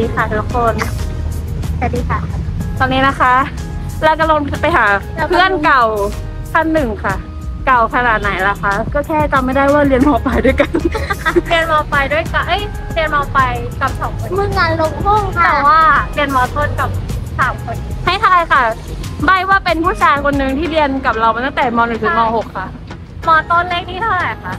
ดีค่ะทุกคนสวัสดีค่ะตอนนี้นะคะเรากำลังไปหาเพื่อนเก่าท่านหนึ่งค่ะเก่าขนาดไหนล่ะคะก็แค่จำไม่ได้ว่าเรียนม.ปลายด้วยกัน เรียนม.ปลายด้วยกันเรียนม.ปลายกับ2 คนมึงงานลงห้องค่ะแต่ว่าเรียนม.ต้นกับ3 คนให้ทายค่ะใบว่าเป็นผู้ชายคนหนึ่งที่เรียนกับเรามาตั้งแต่ม.1 ถึงม.6 ค่ะม.ต้นเลขที่เท่าไหร่คะ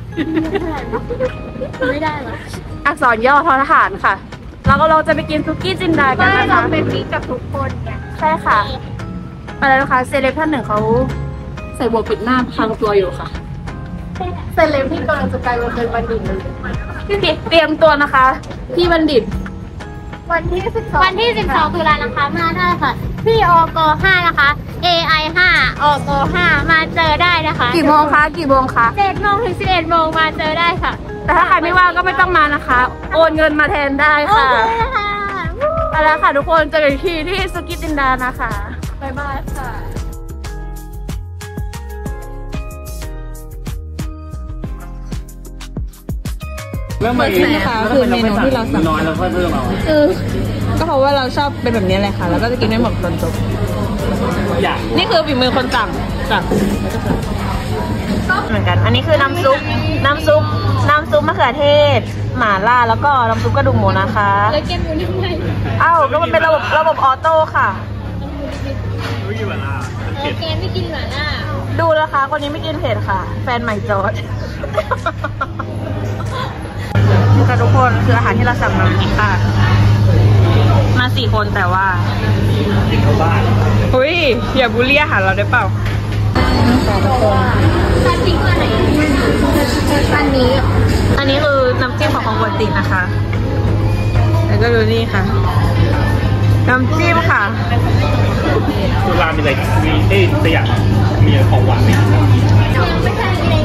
ไม่ได้หรออักษรย่อทอทหารค่ะเราจะไปกินซุกี้จินดากันนะคะเราเป็นมิตรกับทุกคนไงใช่ค่ะอะไรนะคะเซเลบท่านหนึ่งเขาใส่หมวกปิดหน้าพังตัวอยู่ค่ะเซเลบที่กำลังจะกลายมาเป็นบัณฑิตเลยเตรียมตัวนะคะพี่บัณฑิตวันที่12ตุลานะคะมาได้ค่ะพี่อก5นะคะ AI 5อก5มาเจอได้นะคะกี่โมงคะ7 โมงถึง11 โมงมาเจอได้ค่ะแต่ถ้าใครไม่ว่างก็ไม่ต้องมานะคะโอนเงินมาแทนได้ค่ะไปแล้วค่ะทุกคนเจอกันอีกทีที่ซุกี้จินดานะคะบ๊ายบายค่ะเริ่มมานะคะคือเมนูที่เราสั่งน้อยแล้วค่อยเพิ่มเอาก็เพราะว่าเราชอบเป็นแบบนี้เลยค่ะแล้วก็จะกินไม่หมดตอนจบนี่คือฝีมือคนสั่งเหมือนกันอันนี้คือน้ำซุปมะเขือเทศหม่าล่าแล้วก็น้ำซุปกระดูกหมูนะคะแล้วเกมอยู่ที่ไหนอ้าวก็มันเป็นระบบออโต้ค่ะเกมไม่กินหม่าล่าดูนะคะคนนี้ไม่กินเผ็ดค่ะแฟนใหม่จอดค่ะทุกคนคืออาหารที่เราสั่งมาวันนี้ค่ะมา4 คนแต่ว่าอุ้ยอย่าบูลลี่อาหารเราได้เปล่าอันนี้คือน้ำจิ้มของของกวนตินะคะ แล้วก็ดูนี่ค่ะน้ำจิ้มค่ะร้านมีอะไรมีสยามมีของหวานไหม